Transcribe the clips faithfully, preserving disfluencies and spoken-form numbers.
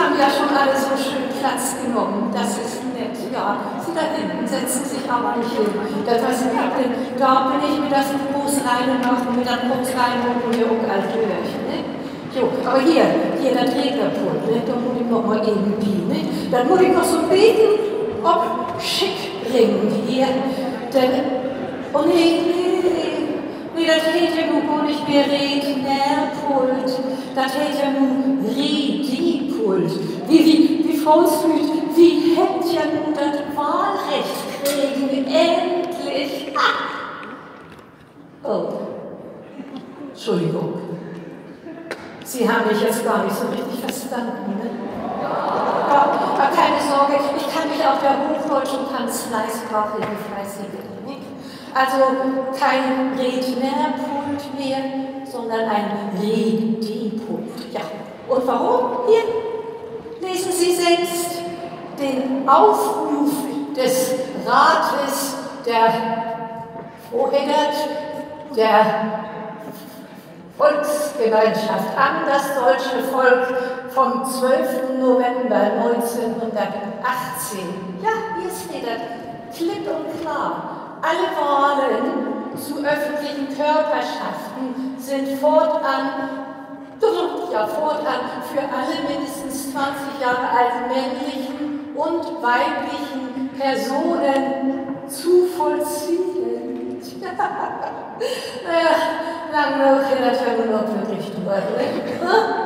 haben ja schon alle so schön Platz genommen. Das ist nett, ja. Sie da hinten setzen sich aber nicht hin. Das weiß ich nicht. Da bin ich mir das groß rein machen, mit der groß rein und mir um alt durch. Ne? Jo, aber hier, hier, das Rednerpult, ne? Da muss ich noch mal irgendwie, ne? Dann muss ich noch so beten, ob schick bringen hier. Denn, oh nee, nee, nee. Nee, das hält ja nun gar nicht mehr Rednerpult. Das hält ja nun Redipult. Wie, wie, wie Volksmüt, wie hätt ja nun das Wahlrecht kriegen? Endlich! Ah. Oh. Entschuldigung. Sie haben mich jetzt gar nicht so richtig verstanden, ne? Ja, aber keine Sorge, ich kann mich auf der hochdeutschen Kanzleisprache befleißigen. Also kein Rednerpult mehr, sondern ein Redipult. Ja. Und warum? Hier lesen Sie selbst den Aufruf des Rates der Vorhändert der Volksgemeinschaft an das deutsche Volk vom zwölften November neunzehnhundertachtzehn. Ja, hier steht das klipp und klar. Alle Wahlen zu öffentlichen Körperschaften sind fortan, ja, fortan für alle mindestens zwanzig Jahre alten männlichen und weiblichen Personen zu vollziehen. Naja, lang genug hätte das ja nur noch wirklich durch.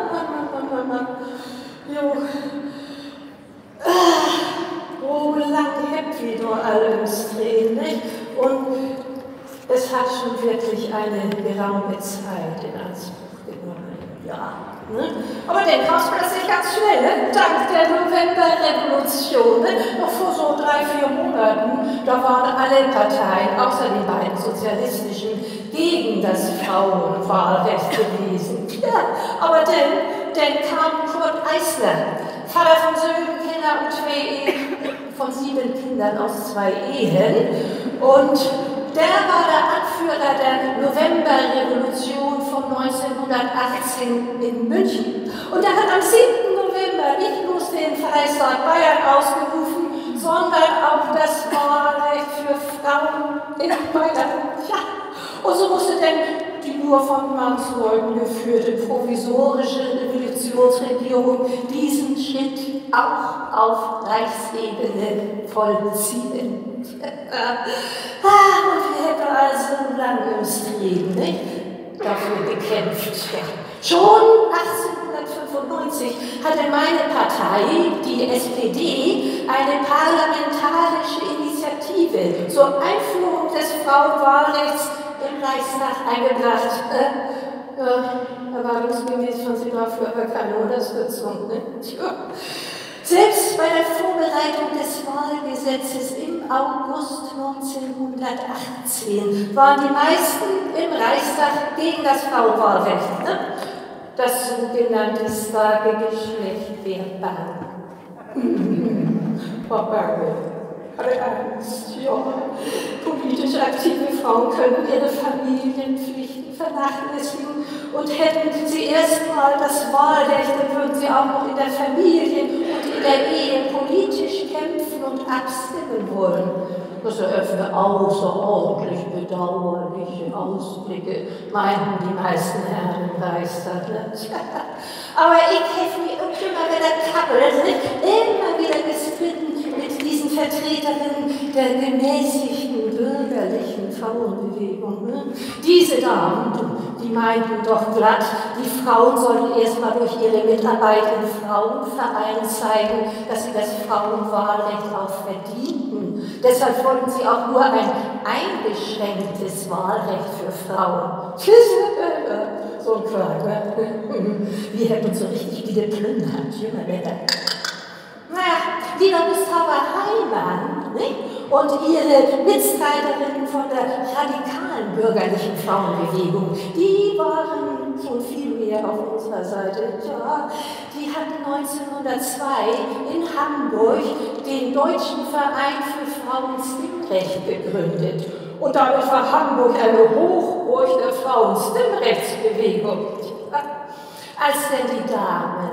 Jo. Oh, lang happy nur alles drehen, nicht? Und es hat schon wirklich eine geraume Zeit in Anspruch genommen. Ja. Ne? Aber den kam es plötzlich ganz schnell, ne? Dank der Novemberrevolution. Ne? Noch vor so drei, vier Monaten, da waren alle Parteien, außer den beiden sozialistischen, gegen das Frauenwahlrecht gewesen. Ja, aber dann, dann kam Kurt Eisler, Vater von Söhnen, Kinder und zwei Ehen, von sieben Kindern aus zwei Ehen. Und der war der Anführer der Novemberrevolution von neunzehnhundertachtzehn in München. Und er hat am siebten November nicht bloß den Freistaat Bayern ausgerufen, sondern auch das Wahlrecht für Frauen in Bayern. Ja. Und so musste denn die nur von Mannsleuten geführte provisorische Revolutionsregierung diesen Schritt auch auf Reichsebene vollziehen. Ah, und wir hätten also lange im Streben, nicht? Dafür gekämpft. Ja. Schon achtzehnhundertfünfundneunzig hatte meine Partei, die S P D, eine parlamentarische Initiative zur Einführung des Frauenwahlrechts im Reichstag eingebracht. Äh, äh, erwartungsgemäß fand sie dafür aber keine Unterstützung. Ne? Selbst bei der Vorbereitung des Wahlgesetzes im August neunzehnhundertachtzehn waren die meisten im Reichstag gegen das Frauenwahlrecht. Ne? Das sogenannte starke Geschlecht wäre bang. Frau Bergel hatte Angst, ja. Politisch aktive Frauen können ihre Familienpflichten vernachlässigen und hätten sie erstmal das Wahlrecht, dann würden sie auch noch in der Familie und in der Ehe politisch kämpfen und abstimmen wollen. Das eröffne außerordentlich bedauerliche Ausblicke, meinten die meisten Herren im Reichstag. Aber ich hätte mich immer wieder kappelt, immer wieder gestritten mit diesen Vertreterinnen der gemäßigten bürgerlichen Frauenbewegung. Ne? Diese Damen, die meinten doch glatt, die Frauen sollten erstmal durch ihre Mitarbeit im Frauenverein zeigen, dass sie das Frauenwahlrecht auch verdienten. Deshalb wollten sie auch nur ein eingeschränktes Wahlrecht für Frauen. So ein Quark, ne? Wir hätten uns so richtig wie geplündert, junge Männer. Naja, lieber Gustava Heimann, ne? Und ihre Mitstreiterinnen von der radikalen bürgerlichen Frauenbewegung, die waren schon viel mehr auf unserer Seite. Ja, die hatten neunzehnhundertzwei in Hamburg den Deutschen Verein für Frauenstimmrecht gegründet. Und damit war Hamburg eine Hochburg der Frauenstimmrechtsbewegung. Als denn die Damen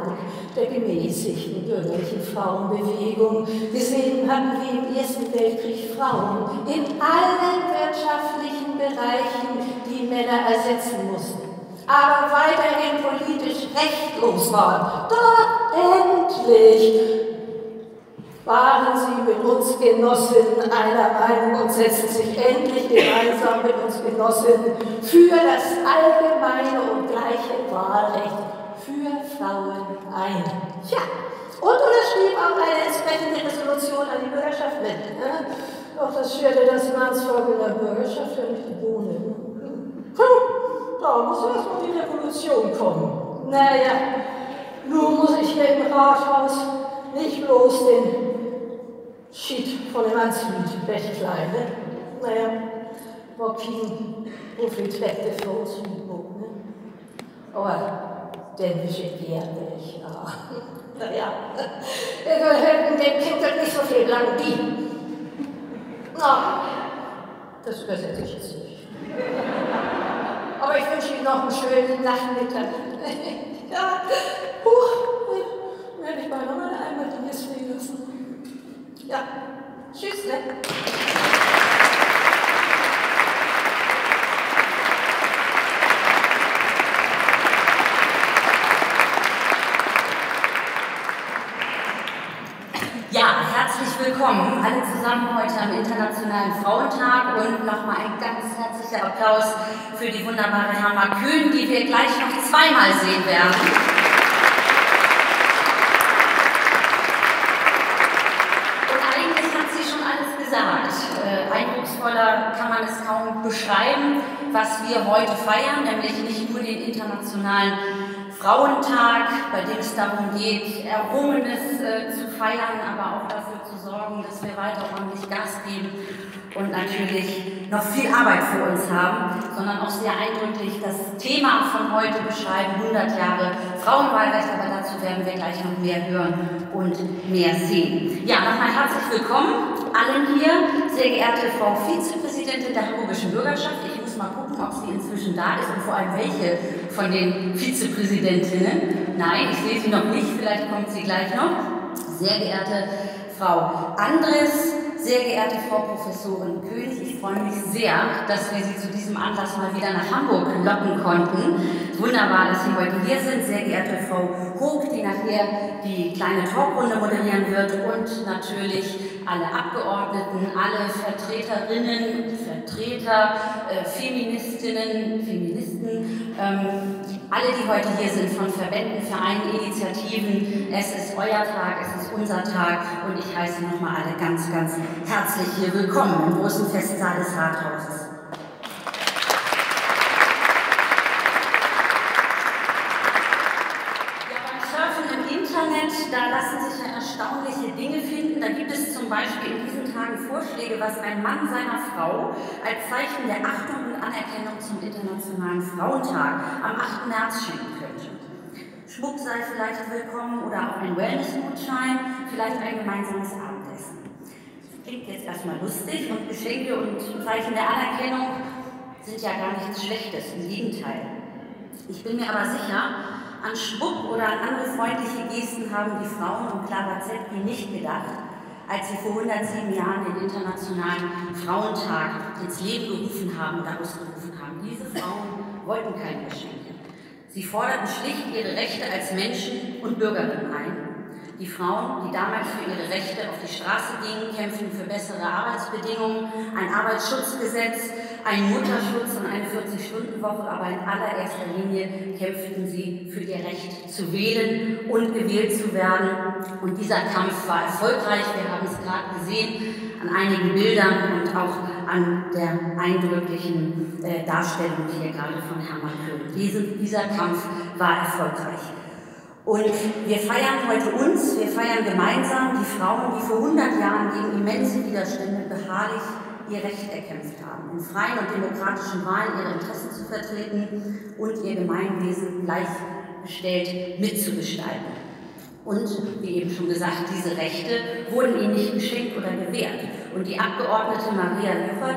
der gemäßigten bürgerlichen Frauenbewegung gesehen hatten, wie im Ersten Weltkrieg Frauen in allen wirtschaftlichen Bereichen die Männer ersetzen mussten, aber weiterhin politisch rechtlos waren. Da endlich waren sie mit uns Genossinnen einer Meinung und setzten sich endlich gemeinsam mit uns Genossinnen für das allgemeine und gleiche Wahlrecht für Frauen ein. Tja, und unterschrieb auch eine entsprechende Resolution an die Bürgerschaft mit. Ja? Doch das schürte das Mannsvolk in der Bürgerschaft ja nicht die Bohne. Hm, da muss erstmal die Revolution kommen. Naja, nun muss ich hier im Rathaus nicht bloß den Schied von dem Anslied wegkleiden. Ne? Naja, Mokin, wofür trägt vor uns im Buch, ne? Aber den beschäftigt ich, ja. Naja, wir hätten dem Kind das nicht so viel lang dienen. Na, das übersetze ich jetzt nicht. Aber ich wünsche Ihnen noch einen schönen Nachmittag. Ja, huch, werde ich beinahe mal einmal die Mist liegen lassen. Ja, tschüss, ne? Ja, herzlich willkommen alle zusammen heute am Internationalen Frauentag und nochmal ein ganz herzlicher Applaus für die wunderbare Herma Kühn, die wir gleich noch zweimal sehen werden. Äh, eindrucksvoller kann man es kaum beschreiben, was wir heute feiern, nämlich nicht nur den Internationalen Frauentag, bei dem es darum geht, Errungenes äh, zu feiern, aber auch dafür zu sorgen, dass wir weiter ordentlich Gas geben und natürlich noch viel Arbeit vor uns haben, sondern auch sehr eindrücklich das Thema von heute beschreiben, hundert Jahre Frauenwahlrecht, aber dazu werden wir gleich noch mehr hören und mehr sehen. Ja, nochmal herzlich willkommen allen hier, sehr geehrte Frau Vizepräsidentin der Hamburgischen Bürgerschaft. Ich muss mal gucken, ob sie inzwischen da ist und vor allem welche von den Vizepräsidentinnen. Nein, ich sehe sie noch nicht, vielleicht kommt sie gleich noch. Sehr geehrte Frau Andres, sehr geehrte Frau Professorin König, ich freue mich sehr, dass wir Sie zu diesem Anlass mal wieder nach Hamburg locken konnten. Wunderbar, dass Sie heute hier sind. Sehr geehrte Frau Hoog, die nachher die kleine Talkrunde moderieren wird, und natürlich alle Abgeordneten, alle Vertreterinnen, Vertreter, äh, Feministinnen, Feministen, ähm, alle, die heute hier sind, von Verbänden, Vereinen, Initiativen. Es ist euer Tag, es ist unser Tag, und ich heiße nochmal alle ganz, ganz herzlich hier willkommen im großen Festsaal des Rathauses. Ja, beim Surfen im Internet, da lassen sich ja erstaunliche Dinge finden. Da gibt es zum Beispiel in diesen Tagen Vorschläge, was ein Mann seiner Frau als Zeichen der Achtung und Anerkennung zum Internationalen Frauentag am achten März schenken könnte. Schmuck sei vielleicht willkommen oder auch ein Wellness-Gutschein, vielleicht ein gemeinsames Abendessen. Das klingt jetzt erstmal lustig, und Geschenke und Zeichen der Anerkennung sind ja gar nichts Schlechtes, im Gegenteil. Ich bin mir aber sicher, an Schmuck oder an andere freundliche Gesten haben die Frauen um Clara Zetkin nicht gedacht, als sie vor hundertsieben Jahren den Internationalen Frauentag ins Leben gerufen haben oder ausgerufen haben. Diese Frauen wollten keine Geschenke. Sie forderten schlicht ihre Rechte als Menschen und Bürgerinnen ein. Die Frauen, die damals für ihre Rechte auf die Straße gingen, kämpften für bessere Arbeitsbedingungen, ein Arbeitsschutzgesetz, einen Mutterschutz und eine vierzig-Stunden-Woche, aber in allererster Linie kämpften sie für ihr Recht zu wählen und gewählt zu werden. Und dieser Kampf war erfolgreich. Wir haben es gerade gesehen an einigen Bildern und auch an der eindrücklichen äh, Darstellung hier gerade von Herma Kühn. Diese, dieser Kampf war erfolgreich. Und wir feiern heute uns, wir feiern gemeinsam die Frauen, die vor hundert Jahren gegen immense Widerstände beharrlich ihr Recht erkämpft haben, in freien und demokratischen Wahlen ihre Interessen zu vertreten und ihr Gemeinwesen gleichgestellt mitzugestalten. Und, wie eben schon gesagt, diese Rechte wurden ihnen nicht geschenkt oder gewährt. Und die Abgeordnete Maria Lüchert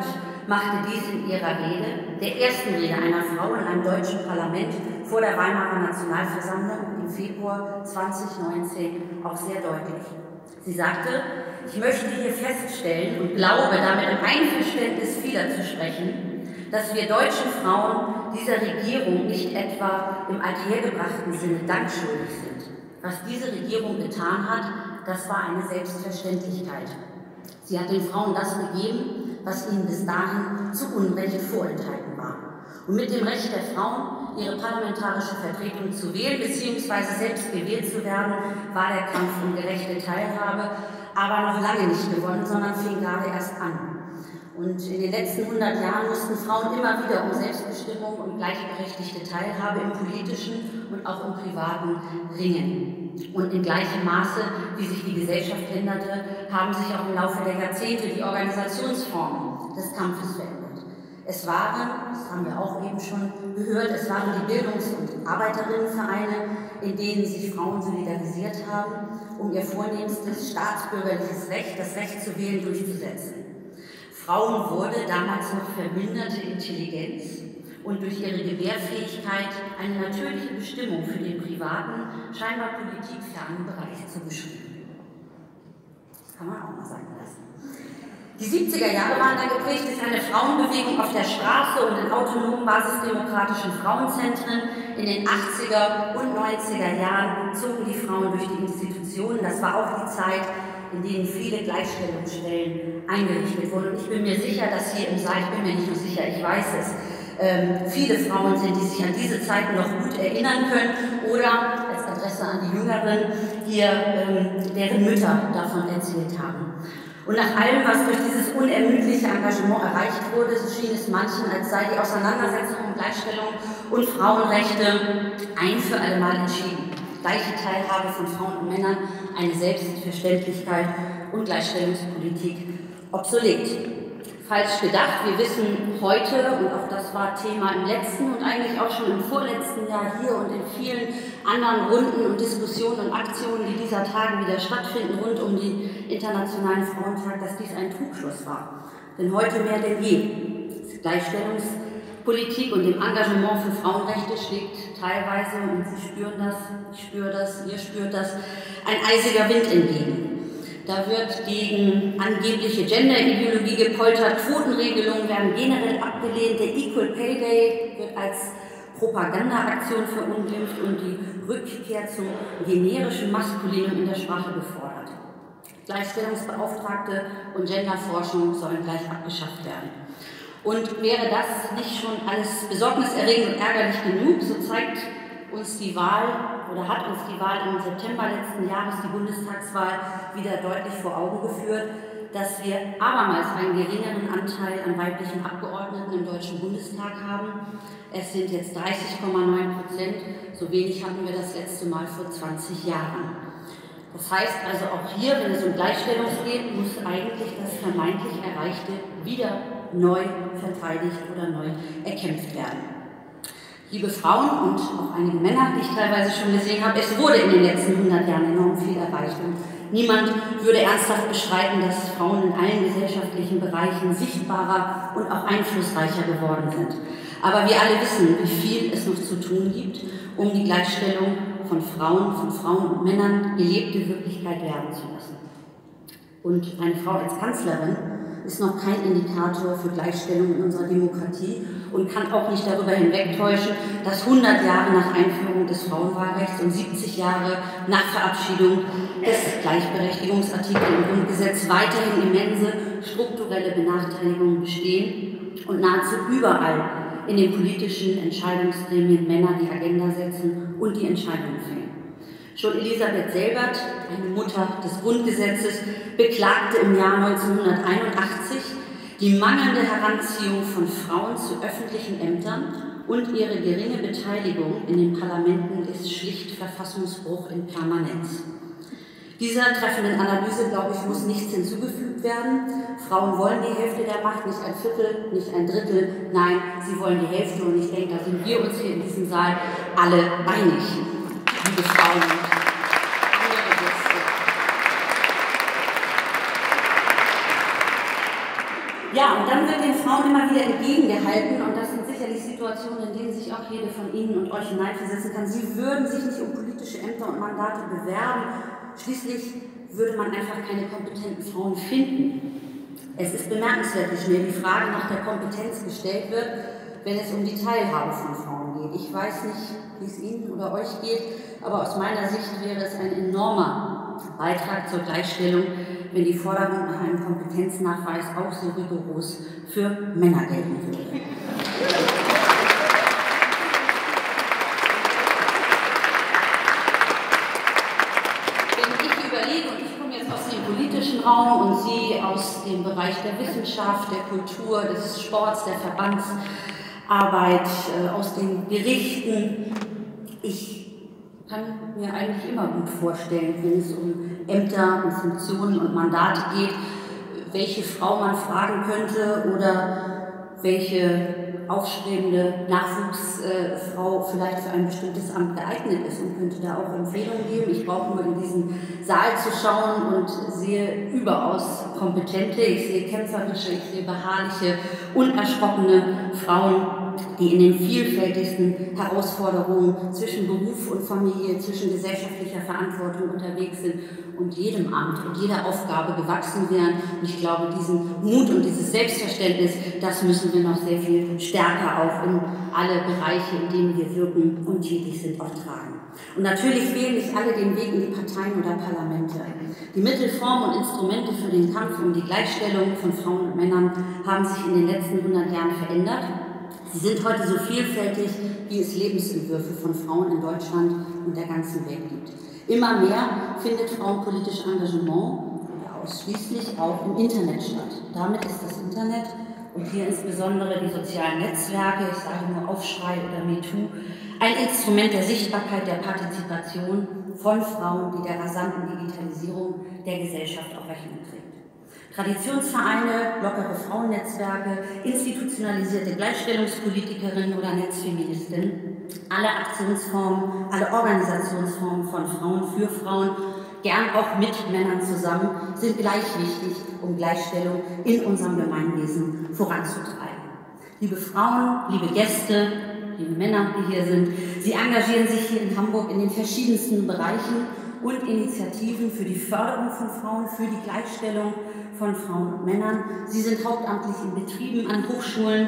machte dies in ihrer Rede, der ersten Rede einer Frau in einem deutschen Parlament vor der Weimarer Nationalversammlung im Februar zweitausendneunzehn, auch sehr deutlich. Sie sagte: Ich möchte hier feststellen und glaube, damit im Einverständnis vieler zu sprechen, dass wir deutschen Frauen dieser Regierung nicht etwa im althergebrachten Sinne Dank schuldig sind. Was diese Regierung getan hat, das war eine Selbstverständlichkeit. Sie hat den Frauen das gegeben, was ihnen bis dahin zu Unrecht vorenthalten war. Und mit dem Recht der Frauen, ihre parlamentarische Vertretung zu wählen bzw. selbst gewählt zu werden, war der Kampf um gerechte Teilhabe aber noch lange nicht gewonnen, sondern fing gerade erst an. Und in den letzten hundert Jahren mussten Frauen immer wieder um Selbstbestimmung und gleichberechtigte Teilhabe im politischen und auch im privaten ringen. Und in gleichem Maße, wie sich die Gesellschaft änderte, haben sich auch im Laufe der Jahrzehnte die Organisationsformen des Kampfes verändert. Es waren, das haben wir auch eben schon gehört, es waren die Bildungs- und Arbeiterinnenvereine, in denen sich Frauen solidarisiert haben, um ihr vornehmstes staatsbürgerliches Recht, das Recht zu wählen, durchzusetzen. Frauen wurde damals noch verminderte Intelligenz und durch ihre Gewährfähigkeit eine natürliche Bestimmung für den privaten, scheinbar politikfernen Bereich zugeschrieben. Das kann man auch mal sagen lassen. Die siebziger Jahre waren dann geprägt durch eine Frauenbewegung auf der Straße und in autonomen basisdemokratischen Frauenzentren. In den achtziger und neunziger Jahren zogen die Frauen durch die Institutionen. Das war auch die Zeit, in denen viele Gleichstellungsstellen eingerichtet wurden. Und ich bin mir sicher, dass hier im Saal, ich bin mir nicht nur sicher, ich weiß es, ähm, viele Frauen sind, die sich an diese Zeiten noch gut erinnern können oder als Adresse an die Jüngeren hier, ähm, deren Mütter davon erzählt haben. Und nach allem, was durch dieses unermüdliche Engagement erreicht wurde, so schien es manchen, als sei die Auseinandersetzung um Gleichstellung und Frauenrechte ein für alle Mal entschieden. Gleiche Teilhabe von Frauen und Männern, eine Selbstverständlichkeit und Gleichstellungspolitik obsolet. Falsch gedacht, wir wissen heute, und auch das war Thema im letzten und eigentlich auch schon im vorletzten Jahr hier und in vielen anderen Runden und Diskussionen und Aktionen, die dieser Tage wieder stattfinden, rund um den Internationalen Frauentag, dass dies ein Trugschluss war. Denn heute mehr denn je. Die Gleichstellungspolitik und dem Engagement für Frauenrechte schlägt teilweise, und Sie spüren das, ich spüre das, ihr spürt das, ein eisiger Wind entgegen. Da wird gegen angebliche Gender-Ideologie gepoltert, Quotenregelungen werden generell abgelehnt, der Equal Pay Day wird als Propagandaaktion verunglimpft und die Rückkehr zum generischen Maskulinum in der Sprache gefordert. Gleichstellungsbeauftragte und Genderforschung sollen gleich abgeschafft werden. Und wäre das nicht schon alles besorgniserregend und ärgerlich genug, so zeigt uns die Wahl oder hat uns die Wahl im September letzten Jahres, die Bundestagswahl, wieder deutlich vor Augen geführt, dass wir abermals einen geringeren Anteil an weiblichen Abgeordneten im Deutschen Bundestag haben. Es sind jetzt dreißig Komma neun Prozent, so wenig hatten wir das letzte Mal vor zwanzig Jahren. Das heißt also auch hier, wenn es um Gleichstellung geht, muss eigentlich das vermeintlich Erreichte wieder neu verteidigt oder neu erkämpft werden. Liebe Frauen und auch einige Männer, die ich teilweise schon gesehen habe, es wurde in den letzten hundert Jahren enorm viel erreicht. Und niemand würde ernsthaft bestreiten, dass Frauen in allen gesellschaftlichen Bereichen sichtbarer und auch einflussreicher geworden sind. Aber wir alle wissen, wie viel es noch zu tun gibt, um die Gleichstellung von Frauen, von Frauen und Männern gelebte Wirklichkeit werden zu lassen. Und eine Frau als Kanzlerin ist noch kein Indikator für Gleichstellung in unserer Demokratie und kann auch nicht darüber hinwegtäuschen, dass hundert Jahre nach Einführung des Frauenwahlrechts und siebzig Jahre nach Verabschiedung des Gleichberechtigungsartikels im Grundgesetz weiterhin immense strukturelle Benachteiligungen bestehen und nahezu überall in den politischen Entscheidungsgremien Männer die Agenda setzen und die Entscheidungen fällen. Schon Elisabeth Selbert, eine Mutter des Grundgesetzes, beklagte im Jahr neunzehnhunderteinundachtzig die mangelnde Heranziehung von Frauen zu öffentlichen Ämtern und ihre geringe Beteiligung in den Parlamenten ist schlicht Verfassungsbruch in Permanenz. Dieser treffenden Analyse, glaube ich, muss nichts hinzugefügt werden. Frauen wollen die Hälfte der Macht, nicht ein Viertel, nicht ein Drittel, nein, sie wollen die Hälfte und ich denke, da sind wir uns hier in diesem Saal alle einig. Liebe Frauen und andere Gäste. Ja, und dann wird den Frauen immer wieder entgegengehalten, und das sind sicherlich Situationen, in denen sich auch jede von Ihnen und euch hineinversetzen kann. Sie würden sich nicht um politische Ämter und Mandate bewerben. Schließlich würde man einfach keine kompetenten Frauen finden. Es ist bemerkenswert, wie schnell die Frage nach der Kompetenz gestellt wird, wenn es um die Teilhabe von Frauen geht. Ich weiß nicht, wie es Ihnen oder euch geht, aber aus meiner Sicht wäre es ein enormer Beitrag zur Gleichstellung, wenn die Forderung nach einem Kompetenznachweis auch so rigoros für Männer gelten würde. Wenn ich überlege, und ich komme jetzt aus dem politischen Raum und Sie aus dem Bereich der Wissenschaft, der Kultur, des Sports, der Verbandsarbeit, äh, aus den Gerichten, ich kann mir eigentlich immer gut vorstellen, wenn es um Ämter und Funktionen und Mandate geht, welche Frau man fragen könnte oder welche aufstrebende Nachwuchsfrau vielleicht für ein bestimmtes Amt geeignet ist, und könnte da auch Empfehlungen geben. Ich brauche nur in diesen Saal zu schauen und sehe überaus kompetente, ich sehe kämpferische, ich sehe beharrliche, unerschrockene Frauen, die in den vielfältigsten Herausforderungen zwischen Beruf und Familie, zwischen gesellschaftlicher Verantwortung unterwegs sind und jedem Amt und jeder Aufgabe gewachsen wären. Und ich glaube, diesen Mut und dieses Selbstverständnis, das müssen wir noch sehr viel stärker auch in alle Bereiche, in denen wir wirken und tätig sind, auch tragen. Und natürlich wählen nicht alle den Weg in die Parteien oder Parlamente. Die Mittel, Formen und Instrumente für den Kampf um die Gleichstellung von Frauen und Männern haben sich in den letzten hundert Jahren verändert. Sie sind heute so vielfältig, wie es Lebensentwürfe von Frauen in Deutschland und der ganzen Welt gibt. Immer mehr findet frauenpolitisches Engagement oder ausschließlich auch im Internet statt. Damit ist das Internet und hier insbesondere die sozialen Netzwerke, ich sage nur Aufschrei oder MeToo, ein Instrument der Sichtbarkeit, der Partizipation von Frauen, die der rasanten Digitalisierung der Gesellschaft auch Rechnung trägt. Traditionsvereine, lockere Frauennetzwerke, institutionalisierte Gleichstellungspolitikerinnen oder Netzfeministinnen, alle Aktionsformen, alle Organisationsformen von Frauen für Frauen, gern auch mit Männern zusammen, sind gleich wichtig, um Gleichstellung in unserem Gemeinwesen voranzutreiben. Liebe Frauen, liebe Gäste, liebe Männer, die hier sind, Sie engagieren sich hier in Hamburg in den verschiedensten Bereichen und Initiativen für die Förderung von Frauen, für die Gleichstellung von Frauen und Männern. Sie sind hauptamtlich in Betrieben, an Hochschulen,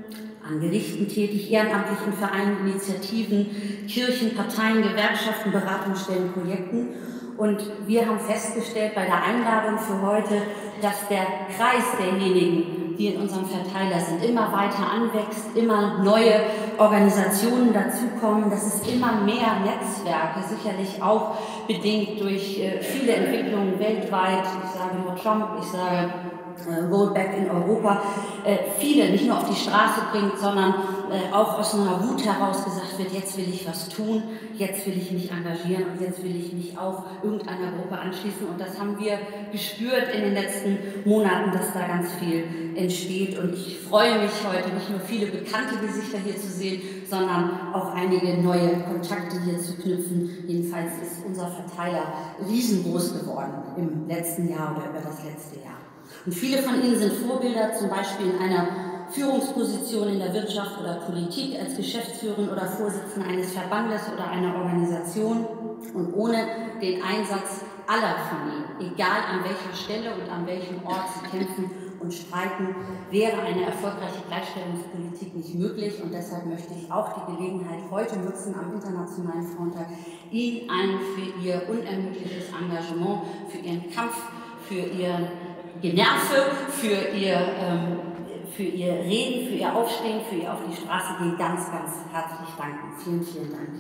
an Gerichten tätig, ehrenamtlich in Vereinen, Initiativen, Kirchen, Parteien, Gewerkschaften, Beratungsstellen, Projekten. Und wir haben festgestellt bei der Einladung für heute, dass der Kreis derjenigen, die in unserem Verteiler sind, immer weiter anwächst, immer neue Organisationen dazukommen, dass es immer mehr Netzwerke, sicherlich auch bedingt durch äh, viele Entwicklungen weltweit, ich sage nur Trump, ich sage äh, Rollback in Europa, äh, viele nicht nur auf die Straße bringt, sondern äh, auch aus einer Wut heraus gesagt wird, jetzt will ich was tun, jetzt will ich mich engagieren und jetzt will ich mich auch irgendeiner Gruppe anschließen. Und das haben wir gespürt in den letzten Monaten, dass da ganz viel entsteht. Und ich freue mich heute, nicht nur viele bekannte Gesichter hier zu sehen, sondern auch einige neue Kontakte hier zu knüpfen. Jedenfalls ist unser Verteiler riesengroß geworden im letzten Jahr oder über das letzte Jahr. Und viele von Ihnen sind Vorbilder, zum Beispiel in einer Führungsposition in der Wirtschaft oder Politik, als Geschäftsführerin oder Vorsitzende eines Verbandes oder einer Organisation. Und ohne den Einsatz aller von Ihnen, egal an welcher Stelle und an welchem Ort Sie kämpfen und streiten, wäre eine erfolgreiche Gleichstellungspolitik nicht möglich. Und deshalb möchte ich auch die Gelegenheit heute nutzen, am Internationalen Frauentag Ihnen allen für Ihr unermüdliches Engagement, für Ihren Kampf, für Ihr Generve, für Ihr ähm, für Ihr Reden, für Ihr Aufstehen, für Ihr auf die Straße gehen ganz, ganz herzlich danken. Vielen, vielen Dank.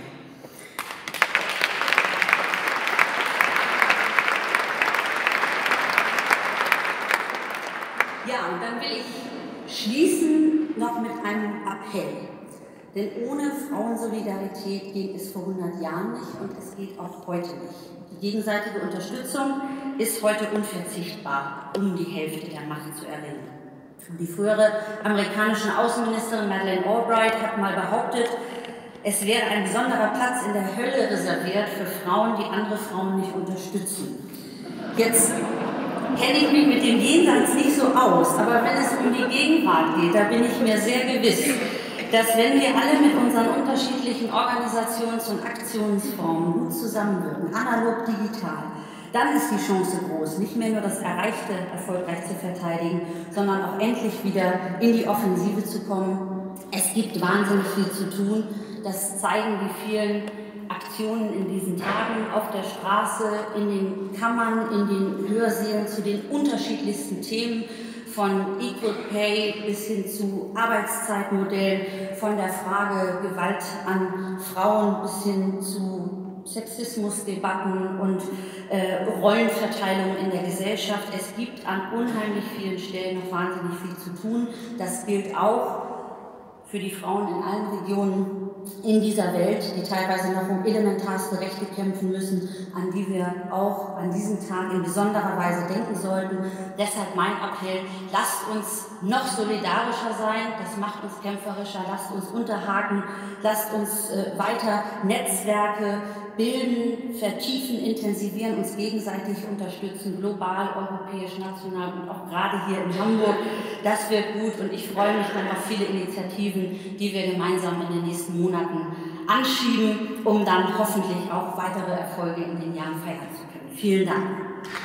Ja, und dann will ich schließen noch mit einem Appell. Denn ohne Frauensolidarität ging es vor hundert Jahren nicht und es geht auch heute nicht. Die gegenseitige Unterstützung ist heute unverzichtbar, um die Hälfte der Macht zu erringen. Die frühere amerikanische Außenministerin Madeleine Albright hat mal behauptet, es wäre ein besonderer Platz in der Hölle reserviert für Frauen, die andere Frauen nicht unterstützen. Jetzt kenne ich mich mit dem Jenseits nicht so aus, aber wenn es um die Gegenwart geht, da bin ich mir sehr gewiss, dass wenn wir alle mit unseren unterschiedlichen Organisations- und Aktionsformen gut zusammenwirken, analog, digital, dann ist die Chance groß, nicht mehr nur das Erreichte erfolgreich zu verteidigen, sondern auch endlich wieder in die Offensive zu kommen. Es gibt wahnsinnig viel zu tun. Das zeigen die vielen Aktionen in diesen Tagen auf der Straße, in den Kammern, in den Hörsälen zu den unterschiedlichsten Themen, von Equal Pay bis hin zu Arbeitszeitmodellen, von der Frage Gewalt an Frauen bis hin zu Sexismusdebatten und äh, Rollenverteilung in der Gesellschaft. Es gibt an unheimlich vielen Stellen noch wahnsinnig viel zu tun. Das gilt auch für die Frauen in allen Regionen in dieser Welt, die teilweise noch um elementarste Rechte kämpfen müssen, an die wir auch an diesem Tag in besonderer Weise denken sollten. Deshalb mein Appell, lasst uns noch solidarischer sein, das macht uns kämpferischer, lasst uns unterhaken, lasst uns äh, weiter Netzwerke bilden, vertiefen, intensivieren, uns gegenseitig unterstützen, global, europäisch, national und auch gerade hier in Hamburg. Das wird gut und ich freue mich dann auf viele Initiativen, die wir gemeinsam in den nächsten Monaten anschieben, um dann hoffentlich auch weitere Erfolge in den Jahren feiern zu können. Vielen Dank.